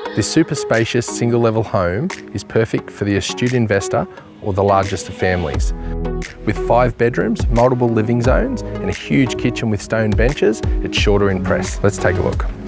This super spacious single level home is perfect for the astute investor or the largest of families. With 5 bedrooms, multiple living zones and a huge kitchen with stone benches, it's sure to impress. Let's take a look.